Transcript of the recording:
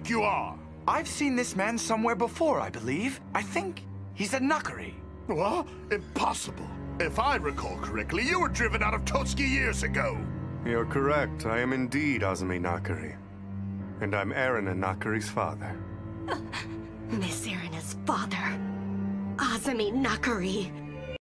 think you are? I've seen this man somewhere before, I believe. I think he's a Nakiri. What? Impossible. If I recall correctly, you were driven out of Totsuki years ago. You're correct. I am indeed Azami Nakiri. And I'm Erina Nakiri's father. Miss Erina's father. Azami Nakiri.